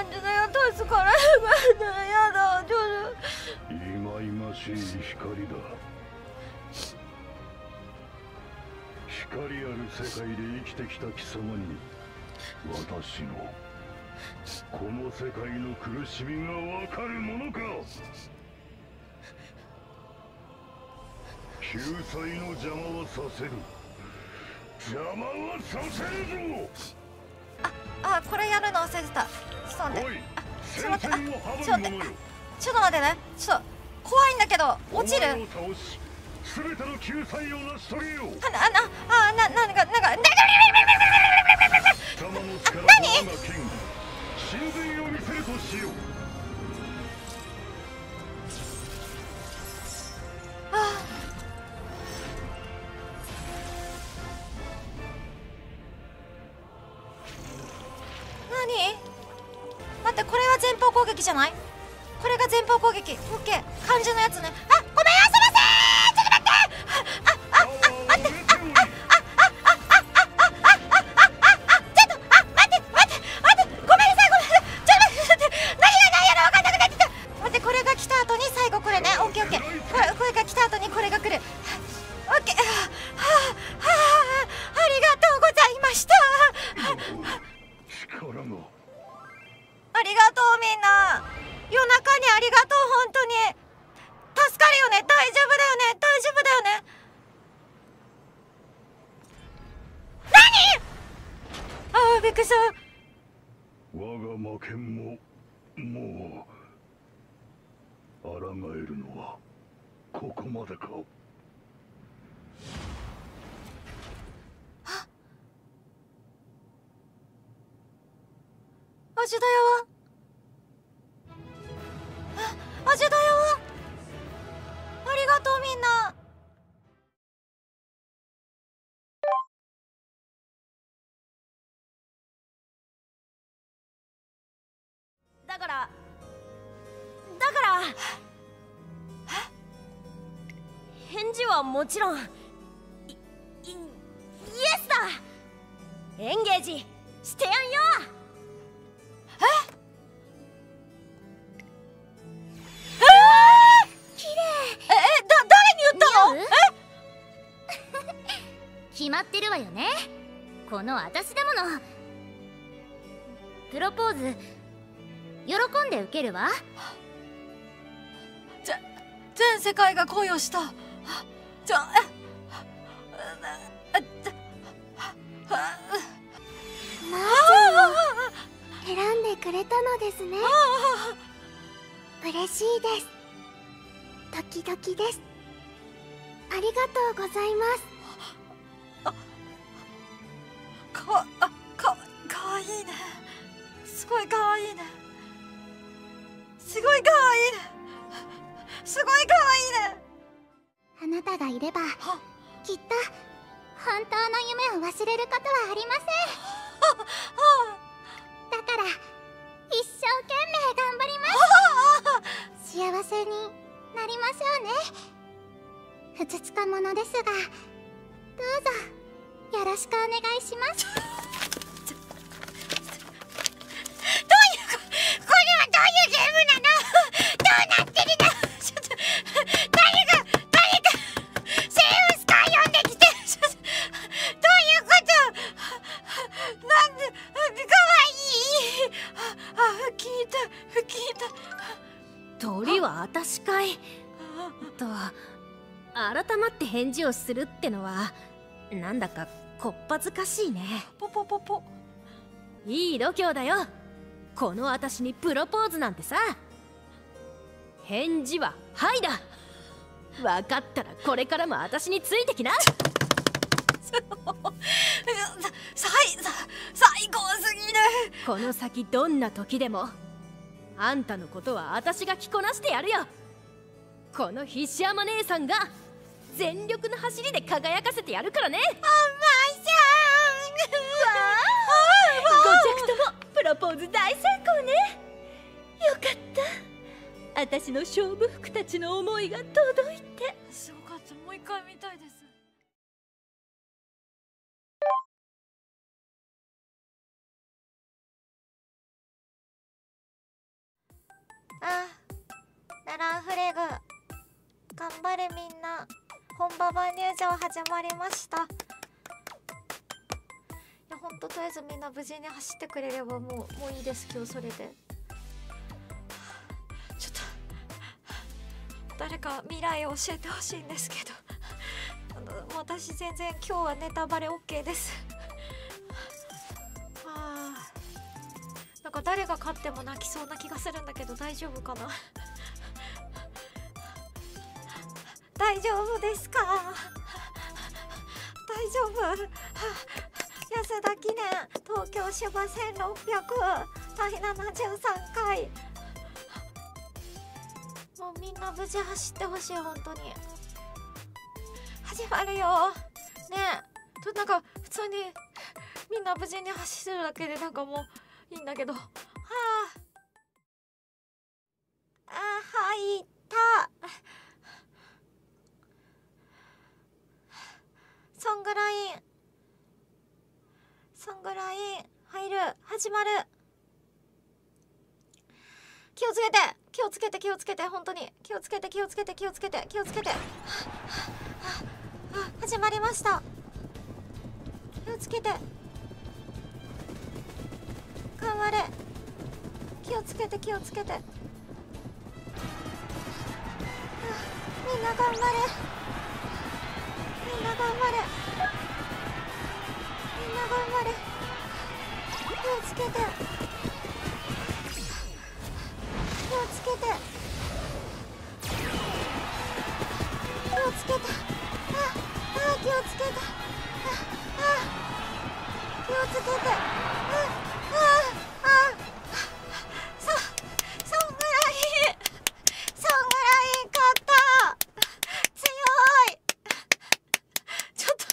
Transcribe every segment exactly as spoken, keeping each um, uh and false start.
感じだよ。助からなかったらやだ。ちょっといまいましい光だ。光ある世界で生きてきた貴様に私のこの世界の苦しみがわかるものか。救済の邪魔はさせる。邪魔はさせるぞ。 ああ、これやるの忘れてた。ちょっと待って。あ、ちょっと待って。あ、ちょっと待って。ちょっと待ってね。ちょっと怖いんだけど落ちる。 すべての救済を成し遂げよう。 あ、な、な、あ、な、なんか、なんか、な、な、な、何？ 神髄を見せるとしよう。 ああ。何？待って、これは前方攻撃じゃない？これが前方攻撃。オッケー。漢字のやつね。あ、ごめん、あ、すいません。ちょっと待って。あ、あ、あ、待って。あ、あ、あ、あ、あ、あ、あ、あ、あ、あ、ちょっと、あ、待って、待って、待って、ごめんなさい、ごめんなさい。ちょっと待って、何が何やら分かんなくなってきた。待って、これが来た後に最後これね。オッケーオッケー。これ、これが来た後にこれが来る。オッケー。はあ、はあ、ありがとうございました。 力が。 ありがとうみんな。夜中にありがとう。本当に助かるよね。大丈夫だよね。大丈夫だよね。何？ああ、びっくりした。 我が魔剣ももう抗えるのはここまでか。 あ、アジダヤはアジダヤはありがとうみんな。だからだから返事はもちろんイイイエスだ。エンゲージしてやんよ。え？ 決まってるわよね。この私だもの。プロポーズ喜んで受けるわ。 じゃ全世界が恋をした。じゃマーチを選んでくれたのですね。嬉しいです。ドキドキです。ありがとうございます。 か、あ、か、かわいいね。すごいかわいいね。すごいかわいいね。すごいかわいいね。 あなたがいればきっと本当の夢を忘れることはありません。だから一生懸命頑張ります。幸せになりましょうね。ふつつか者ですがどうぞよろしくお願いします。どういうこ、これはどういうゲームなの？どうなってるの？ちょっと誰が誰がセウスカー呼んできて、ちょっとどういうこと？なんでかわいい。あ、あ、聞いた聞いた。 鳥はあたしかいと改まって返事をするってのはなんだかこっぱずかしいね。 ポポポポ。 いい度胸だよ。この私にプロポーズなんてさ。返事は「はい」だ。分かったらこれからも私についてきな。 最最高すぎる。 この先どんな時でもあんたのことは私が着こなしてやるよ。この菱山姉さんが全力の走りで輝かせてやるからね。 お前さん。 ご着ともプロポーズ大成功ね。よかった。私の勝負服たちの思いが届いて。 すごかった。もう一回見たいです。 あ、ナランフレグ頑張れみんな。本馬場入場始まりました。いやほんととりあえずみんな無事に走ってくれればもうもういいです。今日それでちょっと誰か未来を教えてほしいんですけどあの私全然今日はネタバレ OK ですはあ、なんか誰が勝っても泣きそうな気がするんだけど大丈夫かな大丈夫ですか大丈夫安田記念東京芝せんろっぴゃく第ななじゅうさんかい、もうみんな無事走ってほしい。本当に始まるよねえ。となんか普通にみんな無事に走るだけでなんかもういいんだけど、はああ、入ったソングラインソングライン入る。始まる。気をつけて気をつけて気をつけて本当に気をつけて気をつけて気をつけて気をつけて始まりました。気をつけて頑張れ。気をつけて気をつけてみんな頑張れみんな頑張れみんな頑張れ。気をつけて気をつけて気をつけてああ気をつけてああ気をつけてあああそそんぐらいそんぐらい勝った強いちょっと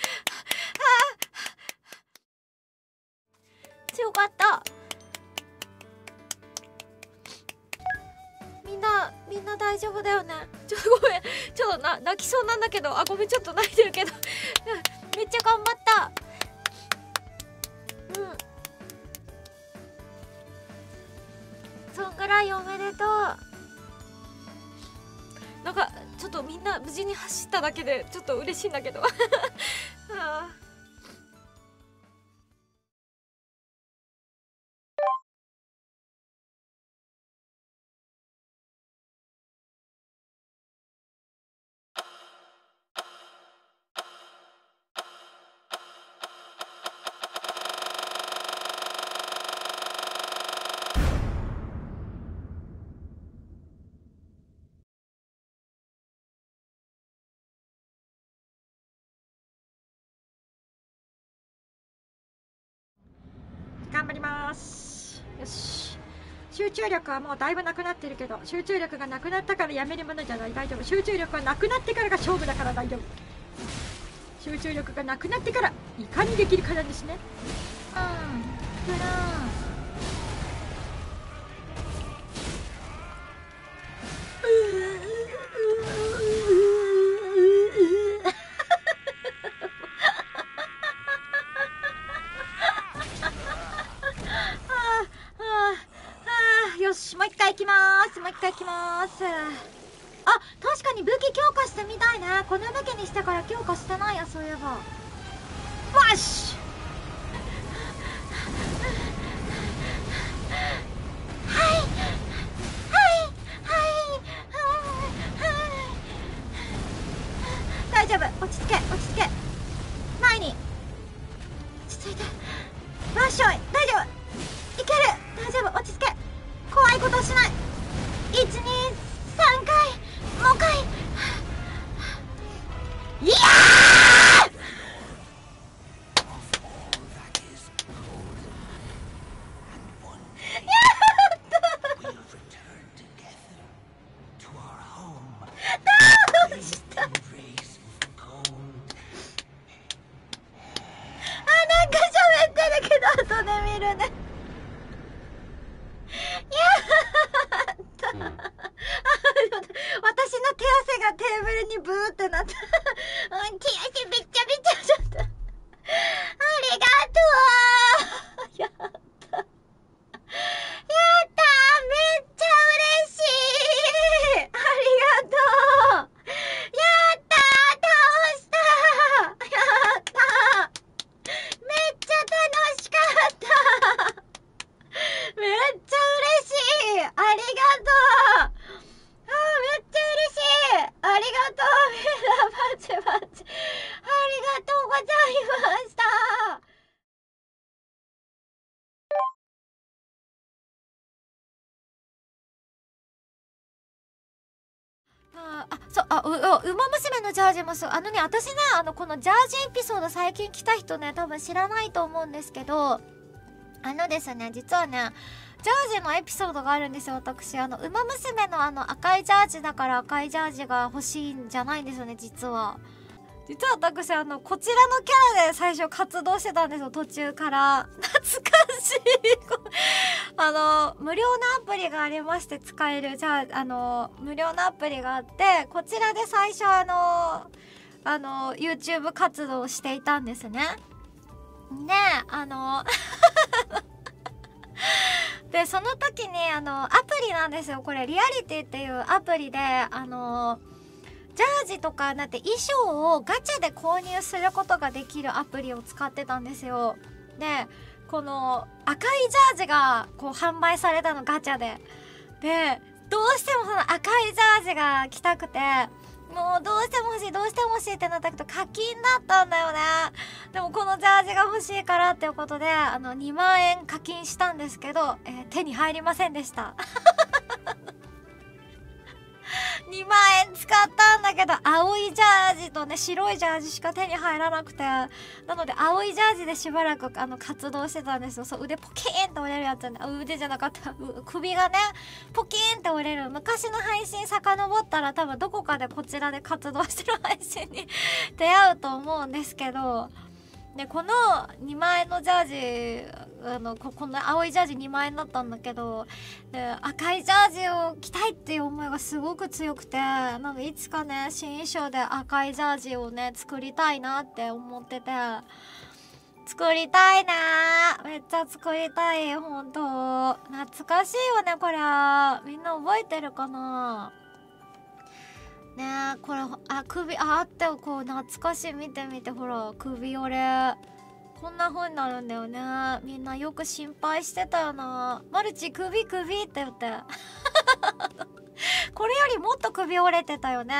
あ強かった。みんなみんな大丈夫だよね。ちょっとごめんちょっとな泣きそうなんだけど、あごめんちょっと泣いてるけどめっちゃ頑張った。うんそんぐらいおめでとう。なんかちょっとみんな無事に走っただけでちょっと嬉しいんだけどはあ頑張ります。よし、集中力はもうだいぶなくなってるけど、集中力がなくなったからやめるものじゃない。大丈夫。集中力はなくなってからが勝負だから大丈夫。集中力がなくなってからいかにできるかなんですね。うんだなよし、もう一回いきまーす。もう一回いきまーす。あ、確かに武器強化してみたいね。この武器にしてから強化してないや、そういえば。わしはいはいはい大丈夫。落ち着け落ち着け。前に落ち着いて。わっしょい。大丈夫いける。大丈夫。落ち着け。怖いことをしない。いちにさんかいもう一回。いやーテーブルにブーってなった。うん、手汗びっちゃびちゃしちゃった。ありがとう。やった。やった。めっちゃ嬉うウマ娘のジャージもそう。あのね、私ね、あのこのジャージエピソード最近来た人ね、多分知らないと思うんですけど、あのですね、実はね、ジャージのエピソードがあるんですよ。私あのウマ娘のあの赤いジャージだから赤いジャージが欲しいんじゃないんですよね。実は実は私あのこちらのキャラで最初活動してたんですよ、途中から。懐かしいあの無料のアプリがありまして、使えるじゃああの無料のアプリがあって、こちらで最初あのあの YouTube 活動をしていたんですね。であのでその時にあのアプリなんですよ、これリアリティっていうアプリで、あのジャージとかなんて衣装をガチャで購入することができるアプリを使ってたんですよ。でこの赤いジャージがこう販売されたの、ガチャで。でどうしてもその赤いジャージが着たくて、もうどうしても欲しいどうしても欲しいってなったけど課金だったんだよね。でもこのジャージが欲しいからっていうことであのにまんえん課金したんですけど、えー、手に入りませんでしたにまんえん使ったんだけど、青いジャージとね白いジャージしか手に入らなくて、なので青いジャージでしばらくあの活動してたんですよ。そう腕ポキーンって折れるやつね、腕じゃなかった首がねポキーンって折れる。昔の配信遡ったら多分どこかでこちらで活動してる配信に出会うと思うんですけど、でこのにまんえんのジャージ、あの こ, この青いジャージにまんえんだったんだけど、で赤いジャージを着たいっていう思いがすごく強くて、なのでいつかね新衣装で赤いジャージをね作りたいなって思ってて、作りたいなー、めっちゃ作りたい、ほんと懐かしいよねこれ。みんな覚えてるかなねえ、これあ首ああってこう懐かしい、見てみてほら首折れこんな風になるんだよね。みんなよく心配してたよな。マルチ首首って言ってこれよりもっと首折れてたよね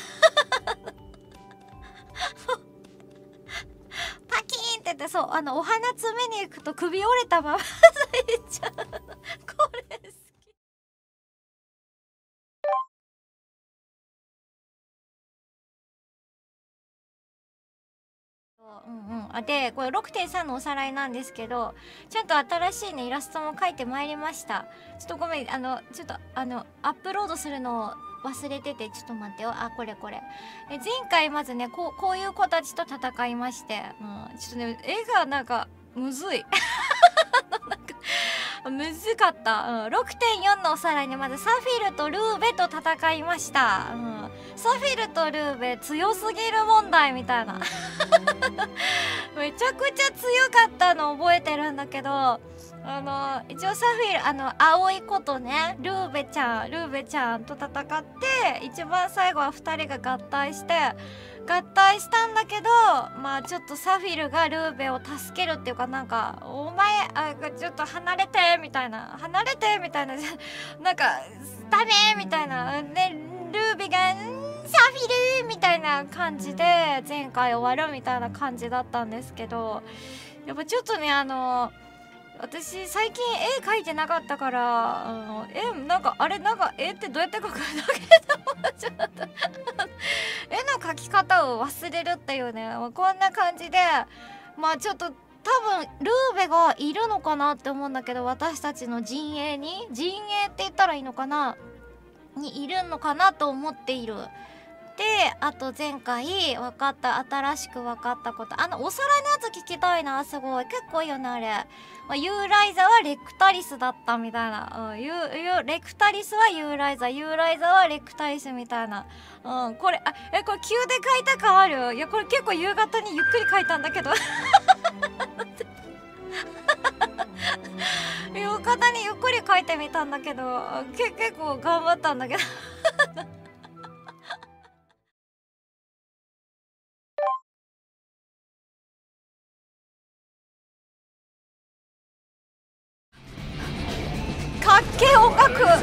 パキーンって言って、そうあのお花摘みに行くと首折れたまま咲いちゃうこれ好き。うんうん、でこれ ろくてんさん のおさらいなんですけど、ちゃんと新しいねイラストも描いてまいりました。ちょっとごめん、あのちょっとあのアップロードするのを忘れてて、ちょっと待ってよ。あこれこれえ前回まずねこうこういう子たちと戦いまして、うん、ちょっとね絵がなんかむずいなんかむずかった、うん、ろくてんよん のおさらいね、まずサフィルとルーベと戦いました、うん、サフィルとルーベ強すぎる問題みたいなめちゃくちゃ強かったの覚えてるんだけど、あの一応サフィルあの青い子とねルーベちゃんルーベちゃんと戦って、一番最後はふたりが合体して合体したんだけど、まあちょっとサフィルがルーベを助けるっていうか、なんかお前あちょっと離れてみたいな離れてみたいななんかダメみたいなでルーベがサフィルみたいな感じで前回終わるみたいな感じだったんですけど、やっぱちょっとねあの私最近絵描いてなかったから、あの絵なんかあれなんか絵ってどうやって描くんだっけと思っちゃった絵の描き方を忘れるっていうね、こんな感じで、まあちょっと多分ルーベがいるのかなって思うんだけど、私たちの陣営に陣営って言ったらいいのかなにいるのかなと思っている。であと前回分かった新しく分かったこと、あのおさらいのやつ聞きたいな。すごい結構いいよねあれ、まあ、ユーライザはレクタリスだったみたいな、うん、ユユレクタリスはユーライザユーライザはレクタリスみたいな、うん、これあえこれ急で書いた感ある。いやこれ結構夕方にゆっくり書いたんだけど夕方にゆっくり書いてみたんだけどけ結構頑張ったんだけどかっけえ音楽な、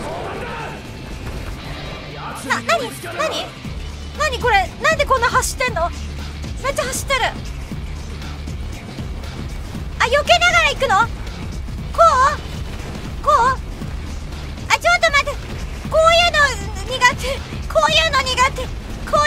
なになになにこれ、なんでこんな走ってんの。めっちゃ走ってる。あ、避けながら行くの。こうこうあ、ちょっと待って、こういうの苦手、こういうの苦手、こう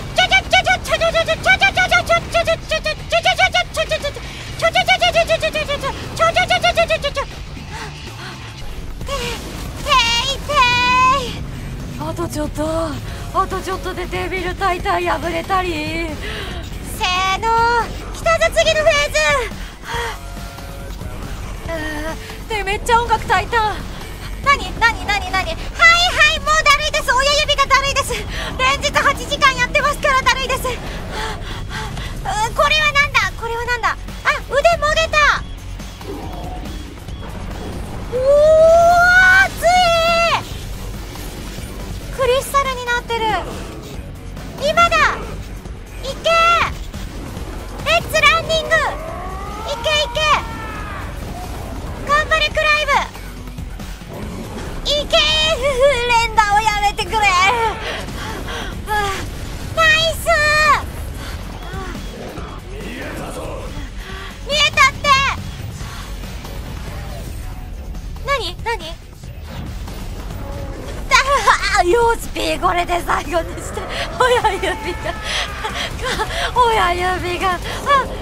あとちょっと、あとちょっとでデビルタイタン破れたり。せーの、来たぞ次のフェーズ。でめっちゃ音楽タイタン。なになになになに。はいはい、もうだるいです。親指がだるいです。連日はちじかんやってますからだるいです。これはなんだ、これはなんだ。あ、腕もげた。おお、熱い。クリスタルになってる。今だ、いけー、レッツランニング、いけいけ、頑張れクライブ、いけー、連打をやめてくれ。ナイス。見えたぞ、見えたって。何何よし、ピーこれで最後にして。親指が親指が、あ、